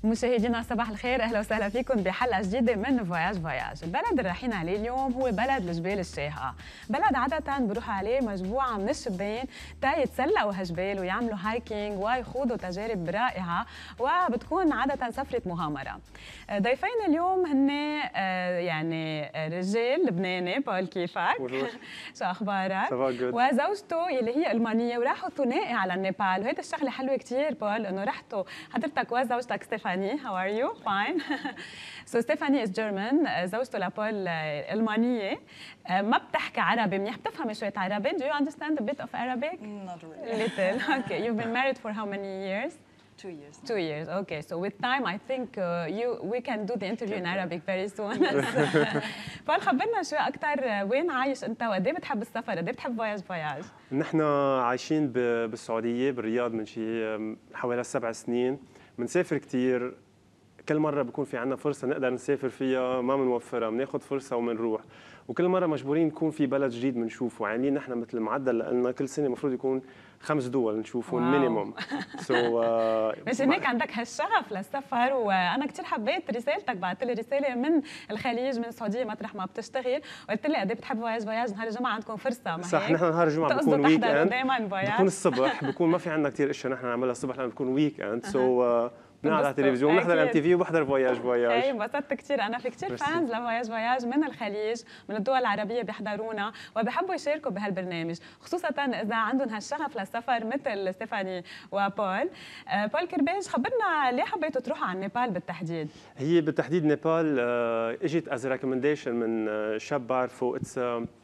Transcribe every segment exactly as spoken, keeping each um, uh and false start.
مشاهدينا صباح الخير، اهلا وسهلا فيكم بحلقه جديده من فواياج فواياج. البلد اللي رايحين عليه اليوم هو بلد الجبال الشاهقه، بلد عاده بروح عليه مجموعه من الشبان تا يتسلقوا هالجبال ويعملوا هايكينج ويخوضوا تجارب رائعه، وبتكون عاده سفره مغامره. ضيفين اليوم هن يعني رجال لبناني. بول كيفك؟ شو اخبارك؟ وزوجته اللي هي المانيه، وراحوا ثنائي على النيبال، وهيدا الشغله حلوه كثير بول انه رحتوا حضرتك وزوجتك ستيفاني. How are you? Fine. So Stephanie is German. زوجته لبول ألمانية، ما بتحكي عربي منيح، بتفهمي شوية عربي. Do you understand a bit of Arabic? Not really. Little. Okay. You've been married for how many years? Two years. Two years. Okay. So with time, I think uh, you we can do the interview in Arabic very soon. بول خبرنا شوي أكثر، وين عايش أنت وقد إيه بتحب السفر؟ قد إيه بتحب فواياج فواياج؟ نحن عايشين بالسعودية بالرياض من شيء حوالي سبع سنين. بنسافر كثير، كل مرة بكون في عنا فرصة نقدر نسافر فيها ما بنوفرها، بناخذ فرصة وبنروح، وكل مرة مجبورين نكون في بلد جديد بنشوفه. عاملين نحن مثل معدل لنا كل سنة المفروض يكون خمس دول نشوفهم مينيموم. سو مش هيك عندك هالشغف للسفر، وانا كثير حبيت رسالتك، بعثت لي رسالة من الخليج من السعودية مطرح ما بتشتغل، وقلت لي قد ايه بتحب فواياج فواياج، نهار الجمعة عندكم فرصة. ما صح، نحن نهار الجمعة بكون ويك اند، بكون الصبح، بكون ما في عندنا كثير اشياء نحن نعملها الصبح لانه بكون ويك اند. سو بنقعد على التلفزيون، بنحضر ام تي في وبحضر فواياج فواياج. اي انبسطت كثير، انا في كثير فانز لفواياج فواياج من الخليج، من الدول العربيه بيحضرونا وبحبوا يشاركوا بهالبرنامج، خصوصا اذا عندهم هالشغف للسفر مثل ستيفاني وبول. آه بول كرباج، خبرنا ليه حبيتوا تروحوا على نيبال بالتحديد؟ هي بالتحديد نيبال اجت از ريكومنديشن من شاب بعرفه. اتس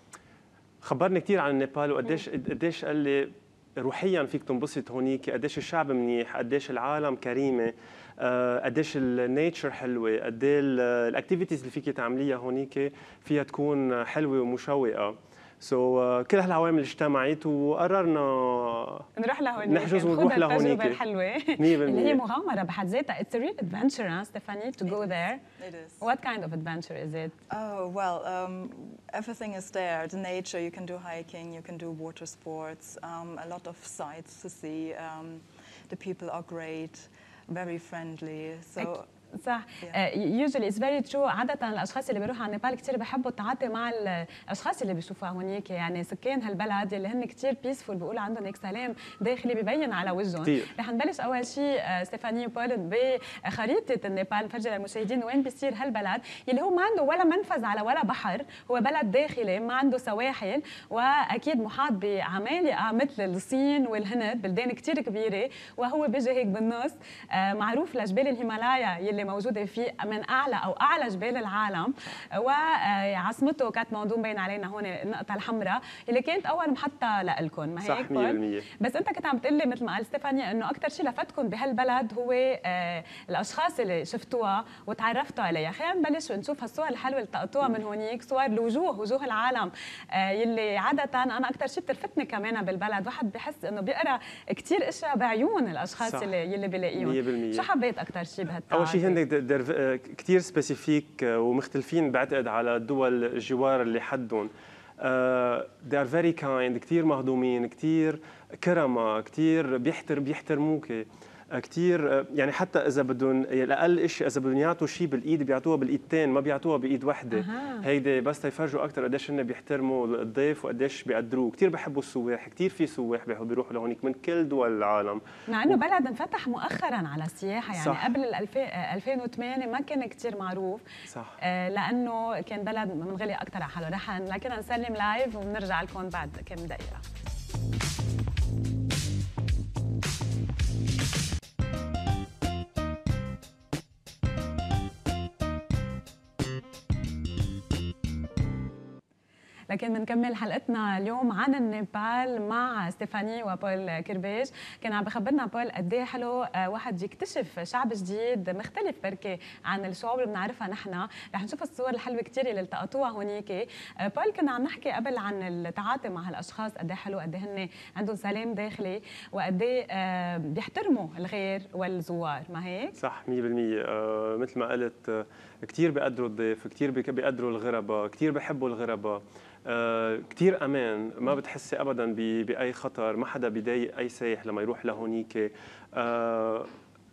خبرني كثير عن نيبال، وقديش قديش قال لي روحيا فيك تنبسط هونيك، قديش الشعب منيح، قديش العالم كريمه، قديش النيتشر حلوه، قد ايه الاكتيفيتيز اللي فيك تعمليها هونيك فيها تكون حلوه ومشوقه. سو so, كل هالعوامل اجتمعت وقررنا نروح لهونيك، نحجز ونروح لهونيك. التجربه الحلوه اللي هي مغامره بحد ذاتها. It's a real adventure, huh, Stephanie, to go there. It is. What kind of adventure is it? Oh well, um, everything is there. The nature, you can do hiking, you can do water sports, um, a lot of sights to see. Um, the people are great, very friendly. So. صح. يوجوالي اتس فيري ترو. عاده الاشخاص اللي بيروحوا على نيبال كثير بحبوا التعاطي مع الاشخاص اللي بيشوفوها هونيك، يعني سكان هالبلد اللي هن كثير بيسفول، بيقولوا عندهم هيك سلام داخلي ببين على وجههم. رح نبلش اول شيء ستيفاني وبول بخريطه النيبال، نفرجي للمشاهدين وين بيصير هالبلد اللي هو ما عنده ولا منفذ على ولا بحر، هو بلد داخلي ما عنده سواحل، واكيد محاط بعمالقه مثل الصين والهند، بلدان كثير كبيره، وهو بيجي هيك بالنص. معروف لجبال الهيمالايا يلي موجوده فيه من اعلى او اعلى جبال العالم، وعاصمته كاتماندو مبين علينا هون النقطه الحمراء اللي كانت اول محطه لكم، ما هيك؟ صح مية بالمية. بس انت كنت عم تقول لي مثل ما قال ستيفاني انه اكثر شيء لفتكم بهالبلد هو الاشخاص اللي شفتوها وتعرفتوا عليها. خلينا نبلش ونشوف هالصور الحلوه اللي التقطوها من هونيك، صور الوجوه، وجوه العالم يلي عاده انا اكثر شيء بتلفتني كمان بالبلد، واحد بحس انه بيقرا كثير اشياء بعيون الاشخاص صح. اللي يلي بيلاقيهم. شو حبيت اكثر شيء بهالتعرف؟ اول شيء هن كثير سبيسيفيك ومختلفين بعتقد على الدول الجوار اللي حدهم. uh, they are very kind، كثير مهضومين، كثير كرمة، كثير بيحتر بيحترموك كثير. يعني حتى اذا بدهم الاقل شيء، اذا بدهم يعطوا شيء بالايد بيعطوها بالايدتين، ما بيعطوها بايد وحده. أه. هيدي بس تيفرجوا اكثر قديش هن بيحترموا الضيف وقديش بيقدروه. كثير بحبوا السواح، كثير في سواح بيروحوا لهونيك من كل دول العالم، مع انه و... بلد انفتح مؤخرا على السياحه، يعني صح. قبل ألفين وثمانية ما كان كثير معروف. صح. آه لانه كان بلد منغلي اكثر على حاله. رح لكن نسلم لايف وبنرجع لكم بعد كم دقيقه. لكن بنكمل حلقتنا اليوم عن النيبال مع ستيفاني وبول كرباج. كان عم بخبرنا بول قد ايه حلو واحد يكتشف شعب جديد مختلف بركي عن الشعوب اللي بنعرفها نحن. رح نشوف الصور الحلوه كثير اللي التقطوها هونيك. بول كنا عم نحكي قبل عن التعاطي مع هالاشخاص، قد ايه حلو، قد ايه هن عندهم سلام داخلي، وقد ايه بيحترموا الغير والزوار، ما هيك؟ صح مية بالمية. آه مثل ما قلت، كثير بيقدروا الضيف، كثير بيقدروا الغرباء، كثير بيحبوا الغرباء. آه كثير امان، ما بتحسي ابدا باي خطر، ما حدا بيضايق اي سايح لما يروح لهونيك. آه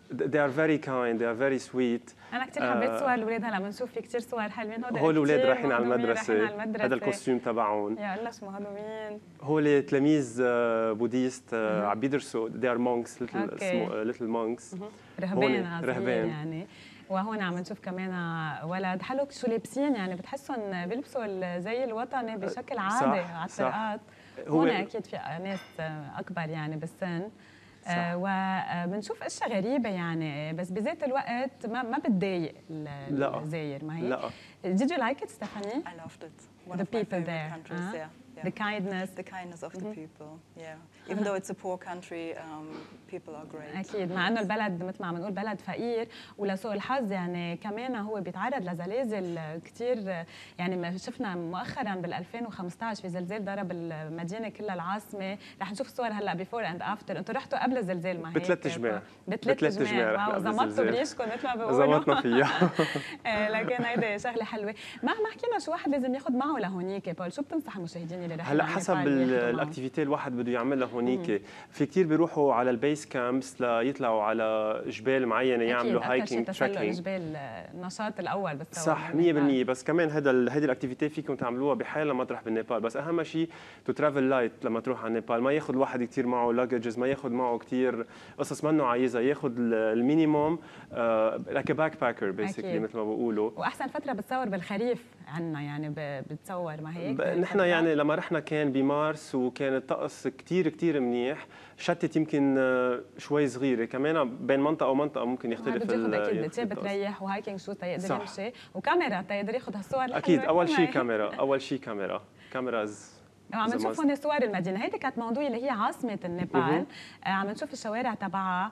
they are very kind, they are very sweet. انا كثير حبيت صور الاولاد. هلا بنشوف في كثير صور حلوين. هول الاولاد رايحين على المدرسه، هذا الكوستيوم تبعهم. يا الله شو مهضومين. هول تلاميذ بوديست عم بيدرسوا، they are monks, little little monks. رهبان رهبان يعني. وهون عم نشوف كمان ولد حلو شو لابسين، يعني بتحسهم بيلبسوا الزي الوطني بشكل عادي على الطرقات. هون اكيد في ناس اكبر يعني بالسن. آه وبنشوف اشياء غريبه يعني، بس بذات الوقت ما ما بتضايق الزاير. ما هي؟ لا. Did you like it, Stephanie? I loved it. One the of people my favorite there. countries, Uh-huh. yeah. Yeah. The kindness. The kindness of mm-hmm. the people, yeah. Even though it's a poor country, um, people are great. أكيد، مع إنه البلد مثل ما عم نقول بلد فقير، ولسوء الحظ يعني كمان هو بيتعرض لزلازل كثير. يعني شفنا مؤخرا بال ألفين وخمسة عشر في زلزال ضرب المدينة كلها، العاصمة. رح نشوف صور هلا بيفور اند افتر. أنتم رحتوا قبل الزلزال ما هيك؟ بثلاث جماع. بثلاث جماع. واو، زمطتوا بريشكم مثل ما بيقولوا. زمطنا فيها. لكن هيدي شغلة حلوة. ما ما حكينا شو واحد لازم ياخذ معه لهونيك بول، شو بتنصح المشاهدين اللي رح هلا حسب الاكتيفيتي الواحد بده يعملها هونيك. في كثير بيروحوا على البيس كامبس ليطلعوا على جبال معينه يعملوا هايكينج تريكينج. الجبال النشاط الاول بالتصور. صح مية بالمية. بس كمان هذا هيدي الاكتيفيتي فيكم تعملوها بحال لما تروح بالنيبال. بس اهم شيء تو ترافل لايت لما تروح على نيبال. ما ياخذ الواحد كثير معه لاججز، ما ياخذ معه كثير قصص منه عايزها. ياخذ المينيموم لايك باك باكر بيسكلي مثل ما بيقولوا. واحسن فتره بتصور بالخريف عنا يعني بتصور ما هيك. نحن يعني لما رحنا كان بمارس وكان الطقس كثير كثير منيح. شتت يمكن شوي صغيره كمان بين منطقه ومنطقه ممكن يختلف. ال اكيد تياب بتريح وهايكينج شو تيقدر يمشي وكاميرا تيقدر ياخذ هالصور. اكيد اول شيء كاميرا، اول شيء كاميرا كاميراز. عم نشوف هون صور المدينه. هيدي كانت موضوع اللي هي عاصمه النيبال. عم نشوف الشوارع تبعها.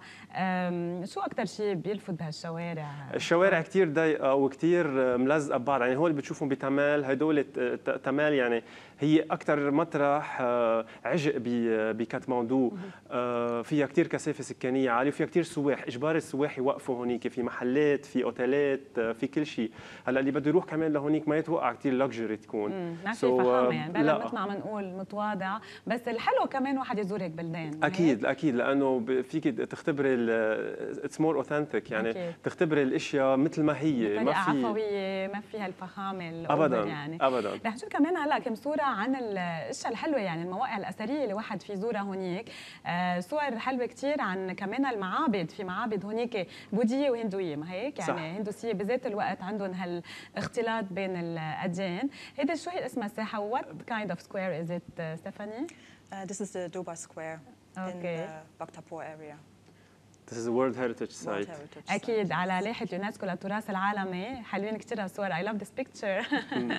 شو اكثر شيء بيلفت بهالشوارع؟ الشوارع كثير ضيقه وكثير ملزقه ببعض. يعني هول بتشوفهم بتمال. هدول تمال يعني هي اكثر مطرح عجق بكاتماندو. فيها كثير كثافه سكانيه عاليه وفيها كثير سواح. اجبار السواح يوقفوا هونيك في محلات، في اوتيلات، في كل شيء. هلا اللي بده يروح كمان لهونيك ما يتوقع كثير لكجري تكون. ما في فخامه يعني بلد مثل ما عم نقول متواضع. بس الحلو كمان واحد يزور هيك بلدان. اكيد اكيد لانه فيك تختبري اتس مور اوثنتيك يعني. أكيد. تختبري الاشياء مثل ما هي. ما في عفويه، ما فيها الفخامه ابدا يعني. ابدا. رح نشوف كمان هلا كم صوره عن الاشياء الحلوه يعني المواقع الاثريه اللي واحد في يزورها هونيك. آه صور حلوه كثير عن كمان المعابد. في معابد هونيك بوذيه وهندويه ما هيك يعني. صح. هندوسيه بذات الوقت عندهم هالاختلاط بين الاديان. هيدا شو هي اسمها الساحه؟ وات كايند اوف سكوير از ات ستيفاني؟ This is the Doba Square in the Bhaktapur area. This is a World Heritage Site. Heritage أكيد على لائحة يونسكو للتراث العالمي. حلوين كثير هالصور. I love this picture.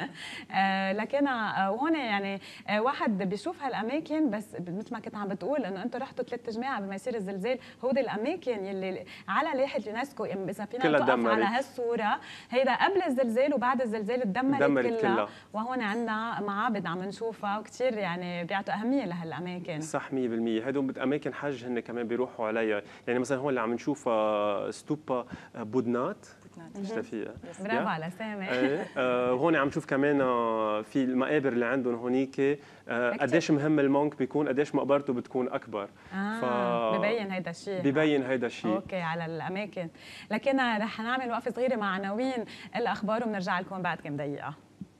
لكن وهون يعني واحد بيشوف هالأماكن بس مثل ما كنت عم بتقول إنه أنتم رحتوا ثلاث جماعة بما يصير الزلزال. هودي الأماكن يلي على لائحة يونسكو إذا فينا نوقف على هالصورة هيدا قبل الزلزال وبعد الزلزال تدمرت كلها. كلها. وهون عندنا معابد عم نشوفها وكثير يعني بيعطوا أهمية لهالأماكن. صح مية بالمية. هدول أماكن حج هن كمان بيروحوا عليها. يعني مثلا هون اللي عم نشوفها ستوبا بودنات. فيها. برافو على سامي. آه هون عم نشوف كمان في المقابر اللي عندهم هونيك. آه قديش مهم المونك بيكون، قديش مقبرته بتكون اكبر. آه ف... ببين هيدا الشيء. ببين هيدا الشيء. اوكي على الاماكن. لكن رح نعمل وقفه صغيره مع عناوين الاخبار وبنرجع لكم بعد كم دقيقه.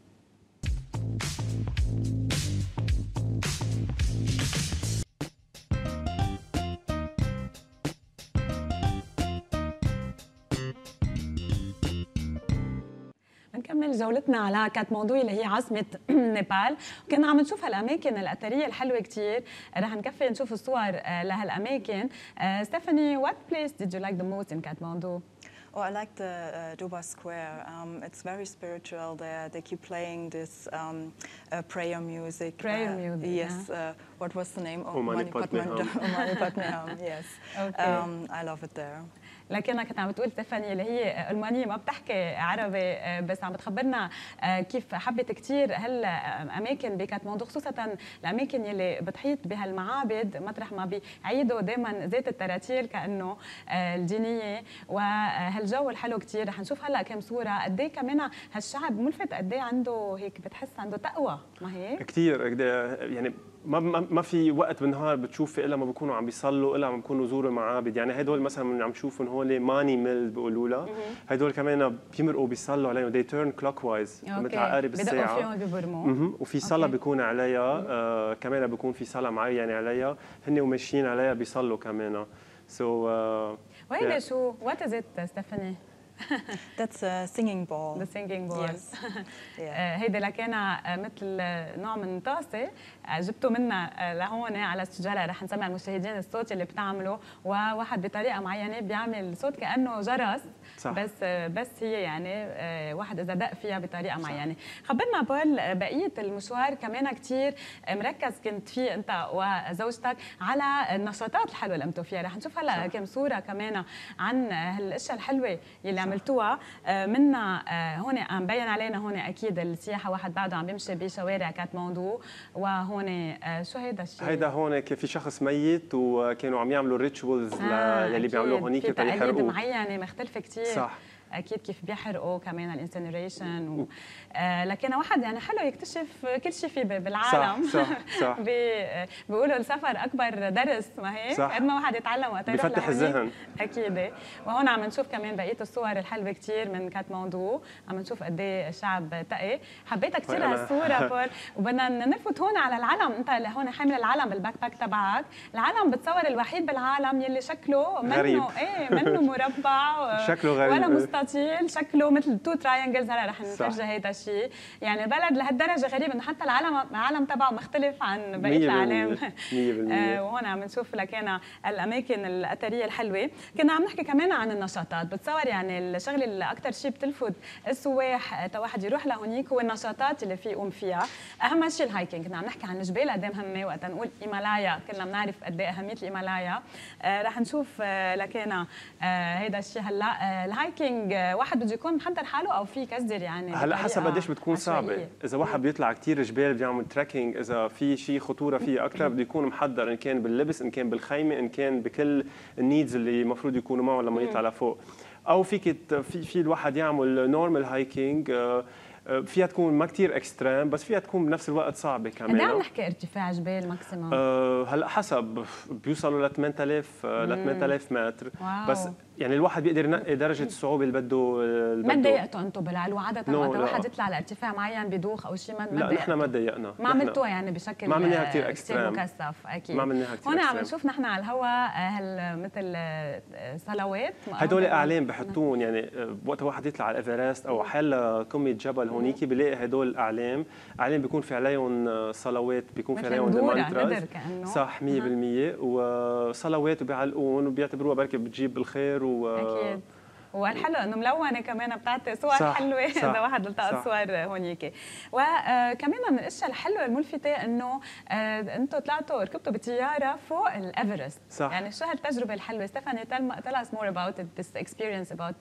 نكمل جولتنا على كاتماندو اللي هي عاصمة نيبال. كنا عم نشوف هالأماكن الأثرية الحلوة كتير. رح نكفي نشوف الصور لهالأماكن. ستيفاني, what place did you like the most in Kathmandu? Oh, I like the uh, Doba Square. Um, it's very spiritual there. They keep playing this um, uh, prayer music. Prayer uh, music. Yes. Yeah. Uh, what was the name? Oh, Mani Padme Hum. Mani Padme Hum. Yes. Okay. Um, I love it there. لكنها كنت عم بتقول ستيفاني اللي هي ألمانية ما بتحكي عربي بس عم بتخبرنا كيف حبت كثير هالأماكن بكاتماندو خصوصا الأماكن يلي بتحيط بهالمعابد مطرح ما بيعيدوا دائما زيت التراتيل كأنه الدينية وهالجو الحلو كثير. رح نشوف هلا كم صورة قد ايه كمان هالشعب ملفت قد ايه عنده هيك بتحس عنده تقوى ما هيك؟ كثير يعني ما ما في وقت بالنهار بتشوفي الا ما بيكونوا عم بيصلوا الا عم بيكونوا يزوروا المعابد، يعني هدول مثلا من عم نشوفهم هول ماني ميل بيقولوا لها، هدول كمان بيمرقوا بيصلوا عليهم they turn clockwise مثل عقارب الساعه بدقوا فيهم ببرموا. وفي صلاه بيكون عليها آه كمان بيكون في صلاه معينه عليها هن وماشيين عليها بيصلوا كمان. so uh, وهيدا شو what is it ستيفاني؟ That's a singing ball. The singing ball. Yes. Yeah. هيدا لكان مثل نوع من طاسة جبته منا لهون على السجارة، رح نسمع المشاهدين الصوت اللي بتعمله، وواحد بطريقة معينة بيعمل صوت كأنه جرس. صح. بس بس هي يعني واحد إذا دق فيها بطريقة صح. معينة. خبرنا بول بقية المشوار كمان كتير مركز كنت فيه أنت وزوجتك على النشاطات الحلوة اللي قمتوا فيها، رح نشوف هلا كم صورة كمان عن هالأشياء الحلوة يلي عملتوها. منا هون عم بين علينا هون اكيد السياحه، واحد بعده عم بيمشي بشوارع كاتماندو، وهون شو هيدا الشيء؟ هيدا هون في شخص ميت وكانوا عم يعملوا ريتشوالز آه اللي بيعملوه هونيك تقاليد معينه مختلفه كثير. صح. اكيد كيف بيحرقوا كمان الانسنريشن و... آه لكن واحد يعني حلو يكتشف كل شيء في بالعالم. صح صح, صح. بي... بيقولوا السفر اكبر درس، ما هيك؟ قد ما واحد يتعلم وقت يروح بفتح الذهن اكيد. وهون عم نشوف كمان بقيه الصور الحلوه كثير من كاتماندو، عم نشوف قد ايه الشعب تقي. حبيتها كثير هالصوره بول. وبدنا نفوت هون على العلم، انت اللي هون حامل العلم بالباك باك تبعك، العلم بتصور الوحيد بالعالم يلي شكله منه ايه منه مربع شكله غريب ولا مستطيل، شكله مثل تو تراينجلز. هلا رح نفرجي هيدا الشيء، يعني بلد لهالدرجه غريب انه حتى العالم العالم تبعه مختلف عن بقيه العالم. آه وهون عم نشوف لكن الاماكن الاثريه الحلوه. كنا عم نحكي كمان عن النشاطات، بتصور يعني الشغله اللي اكثر شيء بتلفت السواح تا واحد يروح لهونيك هو النشاطات اللي في يقوم فيها. اهم شيء الهايكينج، كنا عم نحكي عن الجبال قد ايه مهمه، وقت نقول هيمالايا كلنا بنعرف قد ايه اهميه الهيمالايا. آه رح نشوف آه لكن آه هيدا الشيء هلا آه الهايكينج واحد بده يكون محضر حاله او في كسدر يعني هلا حسب قديش بتكون صعبه. اذا واحد بيطلع كثير جبال بيعمل تراكينج، اذا في شيء خطوره فيه اكثر بده يكون محضر، ان كان باللبس ان كان بالخيمه ان كان بكل النيدز اللي المفروض يكونوا معه لما يطلع لفوق. او فيك في في الواحد يعمل نورمال هايكينج فيها تكون ما كثير اكستريم، بس فيها تكون بنفس الوقت صعبه كمان. قد ايه عم نحكي ارتفاع جبال ماكسيموم؟ أه هلا حسب، بيوصلوا ل ثمانية آلاف ل ثمانية آلاف متر. واو. بس يعني الواحد بيقدر ينقي درجه الصعوبه اللي بده. ما تضايقتوا انتم بالعلو عاده وقت الواحد يطلع لارتفاع معين بدوخ او شيء؟ ما لا نحن ما تضايقنا، ما عملتوها يعني بشكل ما عملناها كثير اكستريم مكثف. اكيد ما عملناها كثير هون عم نشوف نحن على الهواء هال مثل صلوات هدول اعلام بحطون، يعني وقت واحد يطلع على الايفرست او حل قمه جبل هونيك بيلاقي هدول اعلام اعلام بيكون في عليهم صلوات، بيكون في عليهم مانتراز. صح مية بالمية وصلوات وبيعلقون وبيعتبروها بركي بتجيب بالخير. و اكيد. والحلو انه ملونه كمان بتعطي صور صح حلوه اذا واحد التقط صور هونيك. وكمان من الاشياء الحلوه الملفته انه انتم طلعتوا ركبتوا بطياره فوق الايفرست. صح. يعني شو هالتجربه الحلوه ستيفاني؟ tell us more about it, this experience about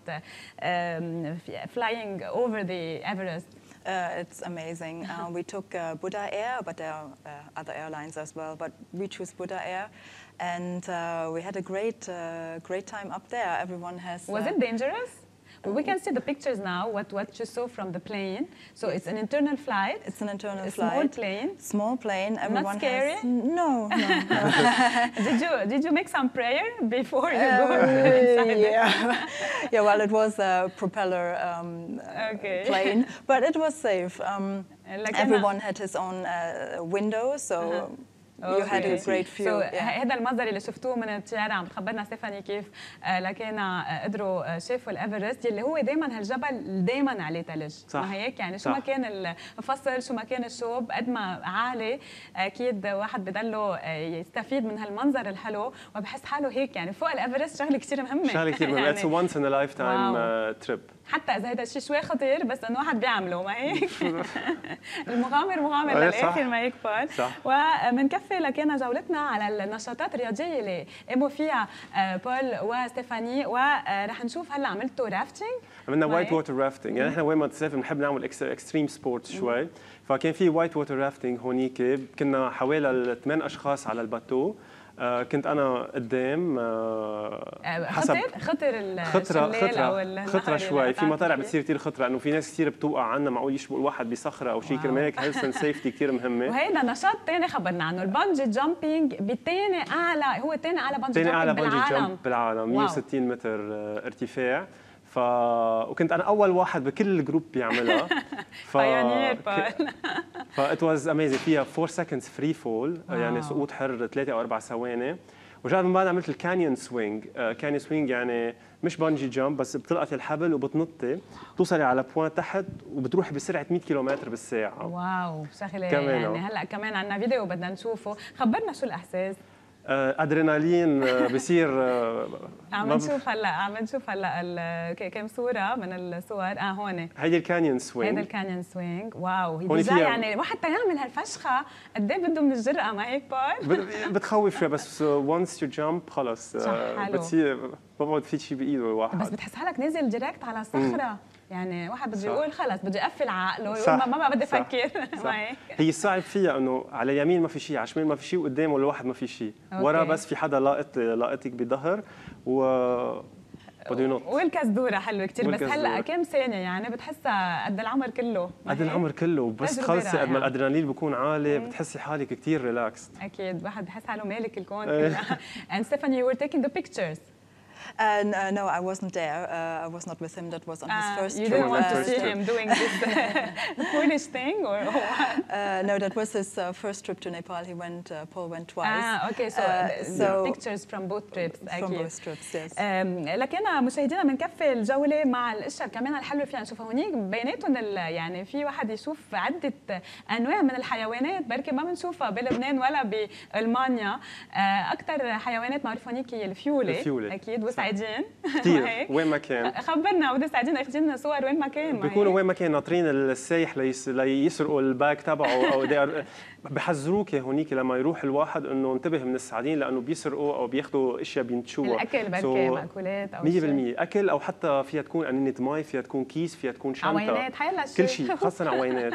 um, flying over the Everest. Uh, it's amazing. Uh, we took uh, Buddha Air, but there are uh, other airlines as well. But we choose Buddha Air, and uh, we had a great, uh, great time up there. Everyone has. Was it dangerous? Well, we can see the pictures now. What what you saw from the plane. So yes. It's an internal flight. It's an internal a flight. Small plane. Small plane. Everyone Not scary. Has, no, no. no. did you did you make some prayer before you uh, go inside? Yeah. Yeah. Well, it was a propeller um, okay. plane, but it was safe. Um, like everyone had his own uh, window, so. Uh-huh. You had a great view. So هذا المنظر اللي شفتوه من الطياره عم تخبرنا ستيفاني كيف لكن قدروا شافوا الايفرست اللي هو دائما هالجبل دائما عليه ثلج. ما هيك يعني شو ما كان الفصل شو ما كان الشوب قد ما عالي اكيد واحد بضله يستفيد من هالمنظر الحلو وبحس حاله هيك يعني فوق الايفرست شغله كثير مهمه. شغله كثير مهمه. It's a once in a lifetime trip. حتى اذا هذا الشيء شوي خطير بس انه واحد بيعمله ما هيك. المغامر مغامر للاخر ما هيك بول. ومنكفي لكن جولتنا على النشاطات الرياضيه اللي قاموا فيها بول وستيفاني ورح نشوف هلا عملتوا رافتنج. عملنا وايت ووتر رافتنج، يعني احنا وين ما نسافر بنحب نعمل اكستريم سبورتس شوي، فكان في وايت ووتر رافتنج هونيك، كنا حوالي ثمان اشخاص على الباتو. آه كنت انا قدام آه حسب خطر خطر خطره خطره خطره شوي في مطارع فيه. بتصير كثير خطره انه في ناس كثير بتوقع عنا معقول يشبك الواحد بصخره او شيء كرمال هيك هيلث اند سيفتي كثير مهمه. وهيدا نشاط ثاني خبرنا عنه البانجي جامبينج بثاني اعلى هو ثاني اعلى بانجي جامبينج اعلى بانجي جامب بالعالم مية وستين متر ارتفاع. ف وكنت انا اول واحد بكل الجروب بيعملها. ف ف ات واز اميزنج فيها فور سكندز فري فول يعني سقوط حر ثلاثة او أربع ثواني. وجاد من بعد عملت الكانيون سوينج. كانيون سوينج يعني مش بانجي جامب بس بتلقطي الحبل وبتنطي بتوصلي على بوان تحت وبتروحي بسرعه مية كيلومتر بالساعه. واو شغله يعني هلا كمان عندنا فيديو بدنا نشوفه. خبرنا شو الاحساس. ادرينالين بصير. عم نشوف هلا عم نشوف هلا كم صوره من الصور. اه هون هيدي الكانيون سوينج. هيدا الكانيون سوينج واو هي ديجا يعني وحتى يعمل هالفشخه قد ايه بده من الجرأه ما هيك بار. بتخوف شوي بس وانس يو جامب خلص بتصير بقعد في شيء بايده الواحد. بس بتحس حالك نازل ديريكت على صخره. يعني واحد بده يقول خلص بدي اقفل عقله يقول ما ما بدي افكر. ما هيك هي الصعب فيها انه على اليمين ما في شيء على الشمال ما في شيء وقدامه الواحد ما في شيء ورا بس في حدا لاقط لاقطك بظهر و بده ينط. والكزدوره حلوه كثير بس هلا كم ثانيه يعني بتحسها قد العمر كله. قد العمر كله بس خلصي قد ما الادرينالين بكون عالي بتحسي حالك كثير ريلاكس. اكيد واحد بحس حاله مالك الكون كله. And Stephanie you were taking the pictures. Uh, no, no, I wasn't there. Uh, I was not with him. That was on his uh, first you trip. You didn't want to uh, see him doing this foolish thing, or what? Uh, no, that was his uh, first trip to Nepal. He went. Uh, Paul went twice. Ah, okay. So, uh, so pictures from both trips. From أكيد. both trips, yes. Um, لكن مشاهدينا بنكفي الجولة مع الأشياء كمان الحلوة فينا نشوفها هونيك بيناتهم يعني في واحد يشوف عدة أنواع من الحيوانات بركي ما بنشوفها بلبنان ولا بألمانيا. أكثر حيوانات معروفة هونيك هي الفيولة. الفيولة. أكيد وسعيدين. كثير وين ما كان. خبرنا وده سعيدين اخذين صور وين ما كان. بيكونوا وين ما كان ناطرين السايح ليس ليسرقوا الباك تبعه او بحذروك هونيك لما يروح الواحد انه انتبه من السعدين لانه بيسرقوا او بياخذوا اشياء بينتشوها. الاكل بركي مأكولات او مية بالمية اكل او حتى فيها تكون قنينه مي فيها تكون كيس فيها تكون شنطه عوينات حيلا كل شيء خاصه عوينات.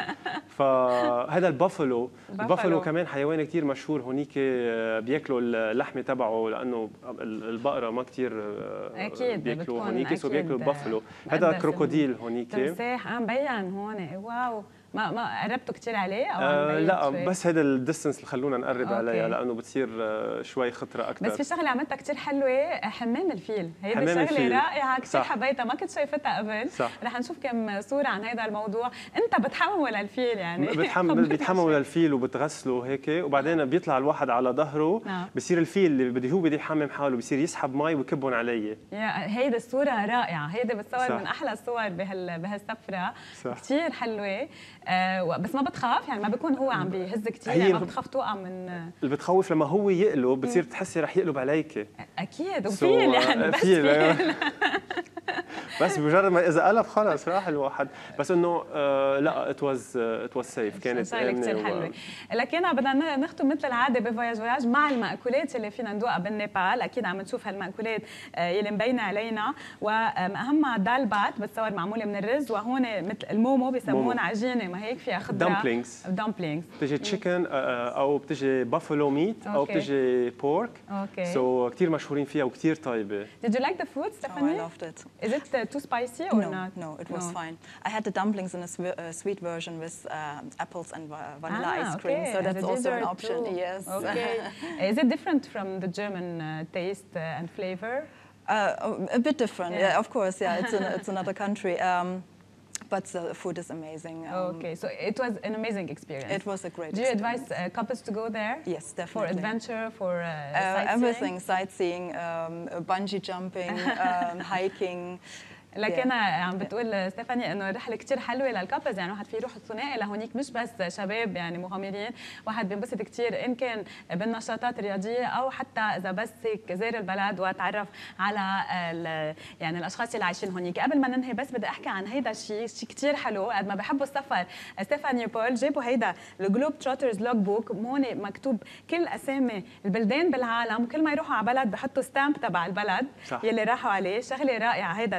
فهذا البافلو البافلو كمان حيوان كثير مشهور هونيك بياكلوا اللحمه تبعه لانه البقره ما كثير بياكلوا هونيك سو بياكلوا البافلو. هذا كروكوديل هونيك تمساح اه مبين هون. واو ما ما قربتوا كثير عليه او آه لا شوي. بس هذا الديستنس اللي خلونا نقرب أوكي. عليها لانه بتصير شوي خطره اكثر. بس في شغله عملتها كثير حلوه حمام الفيل. هيدي شغله رائعه كثير حبيتها ما كنت شايفتها قبل. رح نشوف كم صوره عن هذا الموضوع. انت بتحمموا للفيل يعني بتحمم بيتحمموا للفيل وبتغسلوا هيك وبعدين بيطلع الواحد على ظهره نعم. بصير الفيل اللي بده هو بده يحمم حاله بصير يسحب مي ويكبهم علي. هيدي الصوره رائعه. هيدي بتصور صح. من احلى الصور بهال بهالسفره كثير حلوه. آه بس ما بتخاف يعني ما بيكون هو عم بيهز كثير يعني ما بتخاف توقع من اللي بتخوف لما هو يقلب بتصير تحسي رح يقلب عليك. اكيد وفيل يعني بس فيل بس بمجرد ما اذا قلب خلص راح الواحد. بس انه آه لا ات واز ات واز سيف كانت كثير حلوه. لكن بدنا نختم مثل العاده بفواياج فواياج مع المأكولات اللي فينا ندوقها بالنيبال. اكيد عم نشوف هالمأكولات اللي مبينه علينا واهمها دالبات بتصور معموله من الرز وهون مثل المومو بيسموها عجينه ما هيك فيها خضره. دامبلينجز دامبلينجز بتجي تشيكن او بتجي بافلو ميت او بتجي بورك. اوكي سو كثير مشهورين فيها وكثير طيبه. Did you like the food, Stephanie? Oh, I loved it. Is it uh, too spicy or no, not? No, it was no. fine. I had the dumplings in a sw uh, sweet version with uh, apples and va vanilla ah, ice cream, okay. so that's also an option. Too. Yes. Okay. Is it different from the German uh, taste uh, and flavor? Uh, a bit different. Yeah, yeah of course. Yeah, it's an, it's another country. Um, But the food is amazing. Um, okay, so it was an amazing experience. It was a great. Do you experience. advise uh, couples to go there? Yes, definitely. For adventure, for uh, uh, sightseeing? Everything: sightseeing, um, bungee jumping, um, hiking. لكن عم بتقول ستيفاني انه الرحله كثير حلوه للكابلز يعني واحد في يروح ثنائي لهونيك مش بس شباب يعني مغامرين واحد بينبسط كثير ان كان بالنشاطات الرياضيه او حتى اذا بس هيك زار البلد وتعرف على يعني الاشخاص اللي عايشين هونيك. قبل ما ننهي بس بدي احكي عن هيدا الشيء شيء كثير حلو قد ما بحبوا السفر. ستيفاني وبول جابوا هيدا الجلوب تروترز لوج بوك هون مكتوب كل اسامي البلدان بالعالم وكل ما يروحوا على بلد بحطوا ستامب تبع البلد صح. يلي راحوا عليه. شغله رائعه هيدا الستامب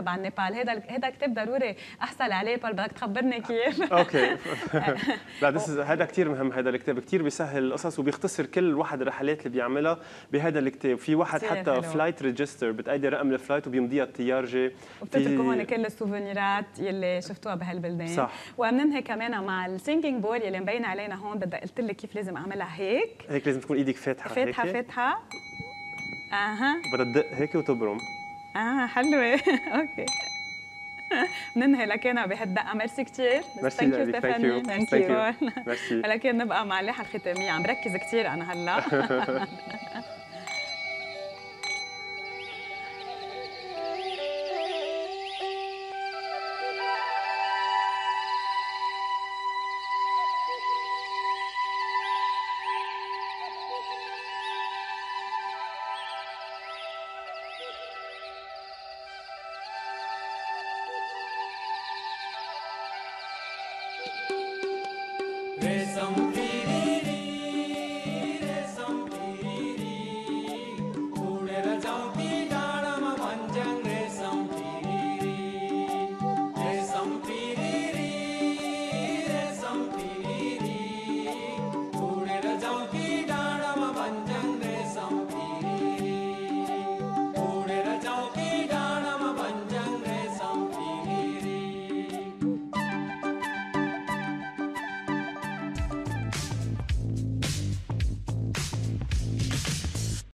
تبع نيبال، هذا هذا كتاب ضروري احصل عليه، بل بدك تخبرني كيف. اوكي. لا هذا كثير مهم، هذا الكتاب كثير بيسهل القصص وبيختصر كل واحد الرحلات اللي بيعملها بهذا الكتاب. في واحد حتى فلايت ريجستر، بتأيدي رقم الفلايت وبيمضيها الطيار جاي، وبتتركوا هون كل السوفونيرات يلي شفتوها بهالبلدان. صح. وبننهي كمان مع السينكينج بول يلي مبين علينا هون. بدي قلت لك كيف لازم اعملها هيك هيك لازم تكون ايدك فاتحه فاتحه هيك. فاتحه اها، بدها تدق هيك وتبرم. اه حلوه. اوكي، بننهي لكن بهالدقه. ميرسي كثير. ميرسي لك. ثانك يو. ثانك يو. ميرسي. ولكن نبقى مع الليحه الختاميه. عم بركز كثير انا هلا.